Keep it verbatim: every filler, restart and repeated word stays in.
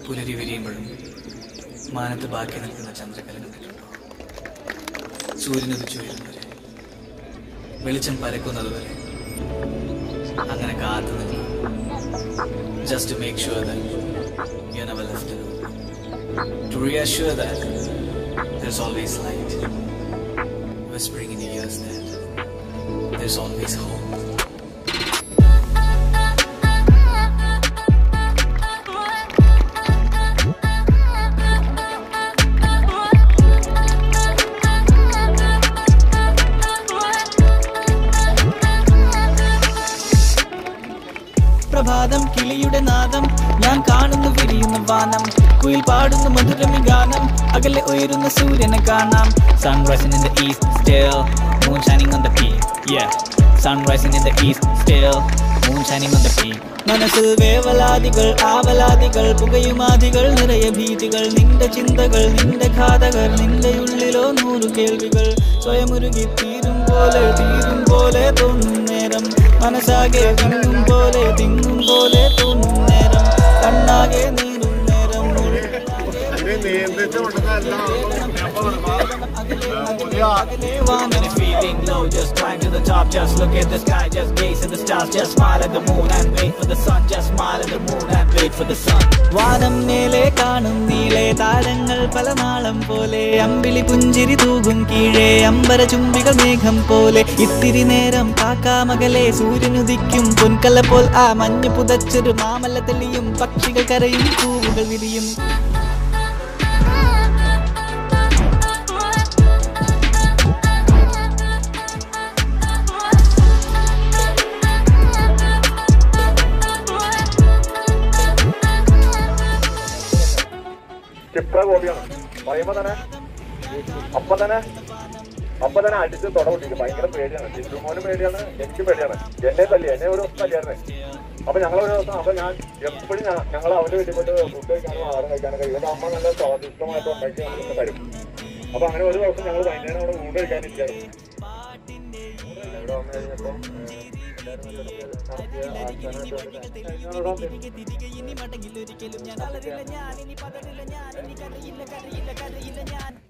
പുലരി വിരിയുമ്പോഴും മാനത്ത് ബാക്കി നിൽക്കുന്ന ചന്ദ്രകല കണ്ടിട്ടുണ്ടോ? സൂര്യൻ ഉദിച്ചു വീഴുന്നവരെ, വെളിച്ചം പരക്കുന്നത് വരെ അങ്ങനെ കാത്തു നിൽക്കണം. Just to make sure that you're never left alone. To reassure that there's always light, whispering in your ears that there's always hope. പ്രഭാതം കിളിയുടെ നാദം ഞാൻ കാണുന്നു വിരിയുന്ന വാനം കുയിൽ പാടുന്നു മധുരമി ഗാനം അകലെ ഉയരുന്ന സൂര്യനെ കാണാം sun rising in the east still moon shining on the peak yeah sun rising in the east still moon shining on the peak മനസ്സിൽ വേവലാദികൾ ആവലാദികൾ പുകയുമാദികൾ നിറയെ ഭീതികൾ നിന്റെ ചിന്തകൾ നിന്റെ ഘാതകർ നിന്റെ ഉള്ളിലോ നൂറു കേൾവികൾ സ്വയമുരുകി തീരും പോലെ തീരും പോലെ തോന്നും നേരം മനസ്സാകെ തിങ്ങും പോലെ തിങ്ങും പോലെ തോന്നും നേരം കണ്ണാകെ നീറും നേരം feeling low, just climb to the top, just look at the sky, just gaze at the stars, just smile at the moon and wait for the sun, just smile at the moon and wait for the sun. വാനം മേലെ കാണും നീളെ താരങ്ങൾ പല നാളം പോലെ അമ്പിളി പുഞ്ചിരി തൂകും കീഴേ അമ്പര ചുംബികൾ മേഘം പോലെ ഇത്തിരി നേരം കാക്കാമകലെ സൂര്യനുദിക്കും പൊൻകല പോൽ ആ മഞ്ഞ് പുതച്ചൊരു മാമല തെളിയും പക്ഷികൾ കരയും പൂവുകൾ വിരിയും ക്ഷിപ്ര ഗോപിയാണ് പറയുമ്പോ തന്നെ അപ്പൊ തന്നെ അപ്പൊ തന്നെ അടിച്ച് തുടങ്ങിട്ട് ഭയങ്കര പേടിയാണ്. ജിജുമോനും പേടിയാണ്, എനിക്ക് പേടിയാണ്. എന്നെ തല്ലി എന്നെ ഒരു ദിവസം തല്ലിയായിരുന്നേ. അപ്പൊ ഞങ്ങളൊരു ദിവസം അപ്പൊ ഞാൻ എപ്പോഴും ഞങ്ങൾ അവന്റെ വീട്ടിൽ പോയിട്ട് ഫുഡ് കഴിക്കാനും ആഹാരം കഴിക്കാനൊക്കെ ഇവരുടെ അമ്മ നല്ല സ്വാദിഷ്ടമായിട്ട് ഉണ്ടാക്കി നമുക്ക് തരും. അപ്പൊ അങ്ങനെ ഒരു ദിവസം ഞങ്ങൾ വൈകുന്നേരം അവിടെ ഊണ് കഴിക്കാനിരിക്കായിരുന്നു. ഇവിടെ വന്നു കഴിഞ്ഞപ്പോ നടത്തിയ